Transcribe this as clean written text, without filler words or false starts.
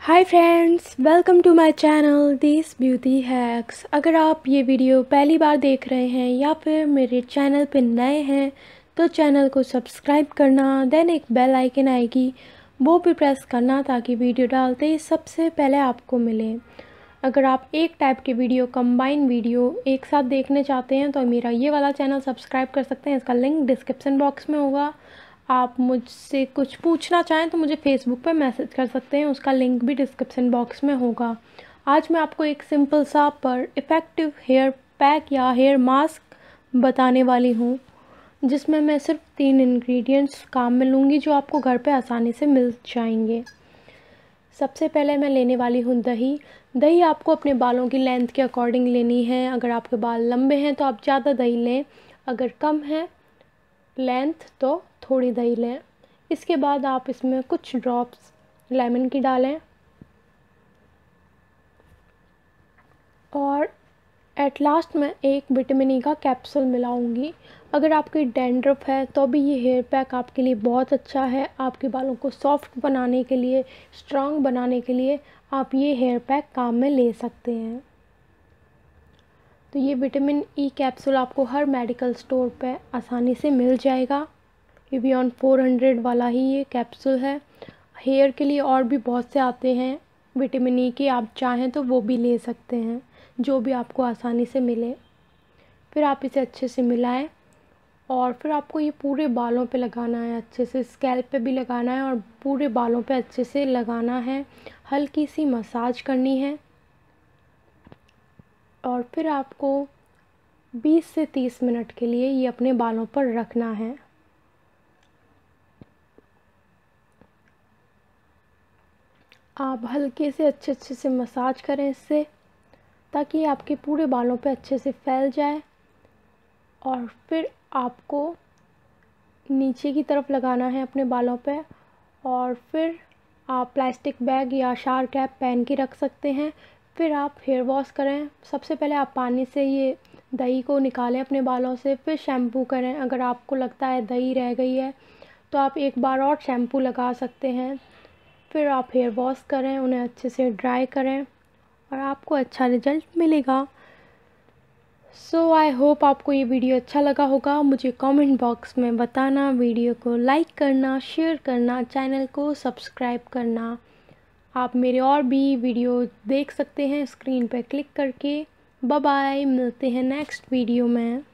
Hi friends, welcome to my channel this beauty hacks. अगर आप ये वीडियो पहली बार देख रहे हैं या फिर मेरे चैनल पर नए हैं तो चैनल को सब्सक्राइब करना, देन एक बेल आइकन आएगी वो भी प्रेस करना ताकि वीडियो डालते ही सबसे पहले आपको मिले। अगर आप एक टाइप के वीडियो कंबाइन वीडियो एक साथ देखने चाहते हैं तो मेरा ये वाला चैनल सब्सक्राइब कर सकते हैं। इसका लिंक डिस्क्रिप्शन बॉक्स में होगा। आप मुझसे कुछ पूछना चाहें तो मुझे फेसबुक पर मैसेज कर सकते हैं, उसका लिंक भी डिस्क्रिप्शन बॉक्स में होगा। आज मैं आपको एक सिंपल सा पर इफ़ेक्टिव हेयर पैक या हेयर मास्क बताने वाली हूँ, जिसमें मैं सिर्फ 3 इंग्रेडिएंट्स काम में लूँगी जो आपको घर पे आसानी से मिल जाएंगे। सबसे पहले मैं लेने वाली हूँ दही। दही आपको अपने बालों की लेंथ के अकॉर्डिंग लेनी है। अगर आपके बाल लंबे हैं तो आप ज़्यादा दही लें, अगर कम है लेंथ तो थोड़ी दही लें। इसके बाद आप इसमें कुछ ड्रॉप्स लेमन की डालें और एट लास्ट में एक विटामिन ई का कैप्सूल मिलाऊंगी। अगर आपकी डैंड्रफ है तो भी ये हेयर पैक आपके लिए बहुत अच्छा है। आपके बालों को सॉफ्ट बनाने के लिए, स्ट्रॉन्ग बनाने के लिए आप ये हेयर पैक काम में ले सकते हैं। तो ये विटामिन ई कैप्सूल आपको हर मेडिकल स्टोर पे आसानी से मिल जाएगा। ये बियॉन्ड 400 वाला ही ये कैप्सूल है। हेयर के लिए और भी बहुत से आते हैं विटामिन ई के, आप चाहें तो वो भी ले सकते हैं, जो भी आपको आसानी से मिले। फिर आप इसे अच्छे से मिलाएं और फिर आपको ये पूरे बालों पे लगाना है, अच्छे से स्कैल्प पे भी लगाना है और पूरे बालों पे अच्छे से लगाना है। हल्की सी मसाज करनी है और फिर आपको 20 से 30 मिनट के लिए ये अपने बालों पर रखना है। आप हल्के से अच्छे से मसाज करें इससे, ताकि आपके पूरे बालों पे अच्छे से फैल जाए। और फिर आपको नीचे की तरफ लगाना है अपने बालों पे और फिर आप प्लास्टिक बैग या शावर कैप पहन के रख सकते हैं। फिर आप हेयर वॉश करें। सबसे पहले आप पानी से ये दही को निकालें अपने बालों से, फिर शैम्पू करें। अगर आपको लगता है दही रह गई है तो आप एक बार और शैम्पू लगा सकते हैं। फिर आप हेयर वॉश करें, उन्हें अच्छे से ड्राई करें और आपको अच्छा रिज़ल्ट मिलेगा। सो आई होप आपको ये वीडियो अच्छा लगा होगा। मुझे कमेंट बॉक्स में बताना, वीडियो को लाइक करना, शेयर करना, चैनल को सब्सक्राइब करना। आप मेरे और भी वीडियो देख सकते हैं स्क्रीन पर क्लिक करके। बाय बाय, मिलते हैं नेक्स्ट वीडियो में।